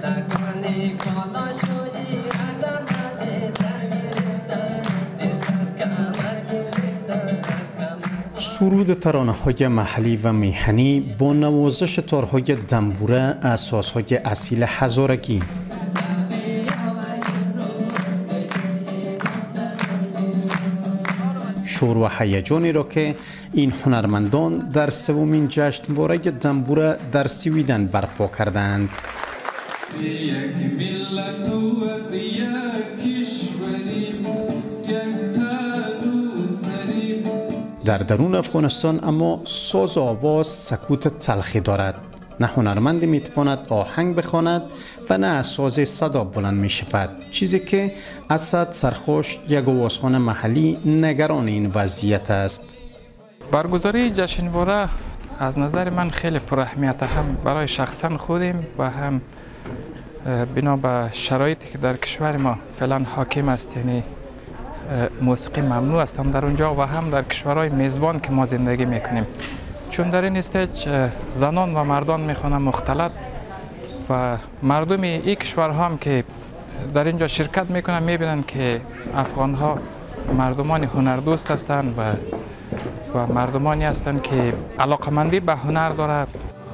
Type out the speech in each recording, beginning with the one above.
سرود ترانه‌های محلی و میهنی با نوازش تارهای دنبوره اساسهای اصیل هزارگی. شور و هیجانی را که این هنرمندان در سومین جشنواره دنبوره در سویدن برپا کردند. در درون افغانستان اما ساز و آواز سکوت تلخی دارد. نه هنرمندی میتواند آهنگ بخواند و نه از ساز صدا بلند می شود، چیزی که اسد سرخوش یک آوازخوان محلی نگران این وضعیت است. برگزاری جشنواره از نظر من خیلی پر اهمیت، هم برای شخصا خودم و هم بنا به شرایطی که در کشور ما فعلا حاکم است، یعنی موسیقی ممنوع است هم در اونجا و هم در کشورهای میزبان که ما زندگی میکنیم، چون در این استیج زنان و مردان میخوانند مختلط و مردم این کشورها هم که در اینجا شرکت میکنن میبینن که افغان ها مردمان هنردوست هستند و مردمانی هستند که علاقمندی به هنر دارد.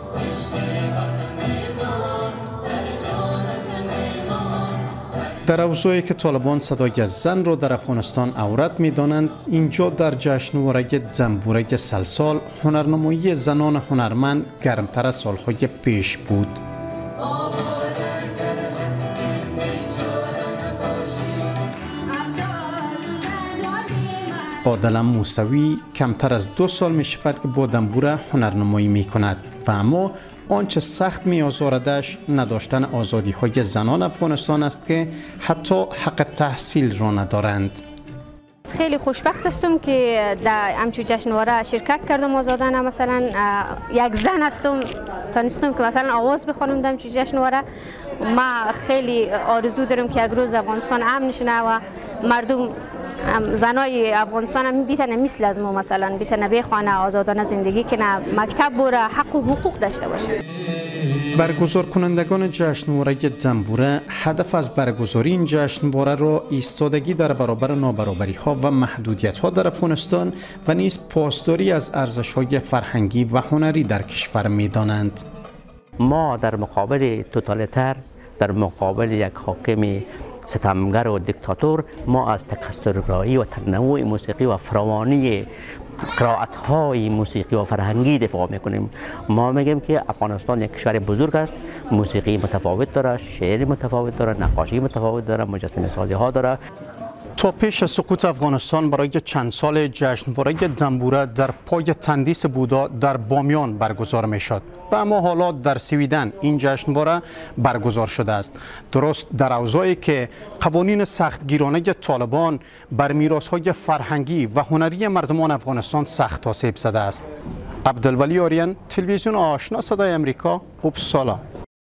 در اوضاعی که طالبان صدای زن را در افغانستان عورت می‌دانند، اینجا در جشنواره دنبوره سلسال هنرنمایی زنان هنرمند گرمتر از سالهای پیش بود. عادل موسوی کمتر از 2 سال می شود که با دنبوره هنرنمایی می کند و اما آنچه سخت می آزاردش نداشتن آزادی های زنان افغانستان است که حتی حق تحصیل را ندارند. خیلی خوشبخت هستم که در همچون جشنواره شرکت کردم. آزادانه مثلا یک زن هستم تانستم که مثلا آواز بخوانم در همچون جشنواره. ما خیلی آرزو دارم که یک روز افغانستان امن نشینه و مردم زنای افغانستان هم بیتنه مثل از ما مثلا بیتنه بخوانه آزادانه زندگی کنه، مکتب بره، حق و حقوق داشته باشه. برگزار کنندگان جشنواره دنبوره هدف از برگزاری این جشنواره را ایستادگی در برابر نابرابری ها و محدودیت ها در افغانستان و نیز پاسداری از ارزش های فرهنگی و هنری در کشور می دانند. ما در مقابل توتالیتر، در مقابل یک حاکم ستمگر و دیکتاتور، ما از تکثرگرایی و تنوع موسیقی و فراوانی قرائت‌های موسیقی و فرهنگی دفاع میکنیم. ما میگیم که افغانستان یک کشور بزرگ است، موسیقی متفاوت داره، شعر متفاوت داره، نقاشی متفاوت داره، مجسمه سازی ها داره. تا پیش از سقوط افغانستان برای چند سال جشنواره دنبوره در پای تندیس بودا در بامیان برگزار میشد و اما حالا در سویدن این جشنواره برگزار شده است، درست در اوضاعی که قوانین سختگیرانه طالبان بر میراث‌های فرهنگی و هنری مردمان افغانستان سخت آسیب زده است. عبدالولی آریان، تلویزیون آشنا صدای امریکا، اوپسالا.